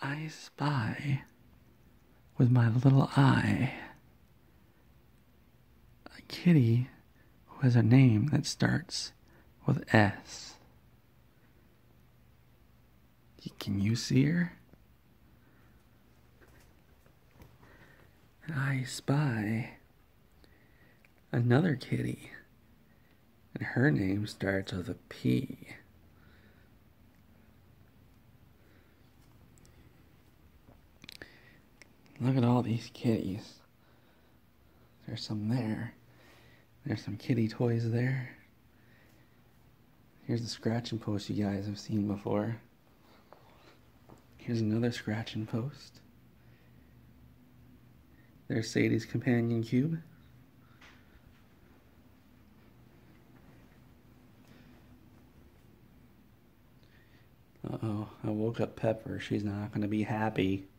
I spy with my little eye a kitty who has a name that starts with S. Can you see her? And I spy another kitty, and her name starts with a P. Look at all these kitties. There's some there. There's some kitty toys there. Here's the scratching post you guys have seen before. Here's another scratching post. There's Sadie's companion cube. Uh-oh, I woke up Pepper. She's not going to be happy.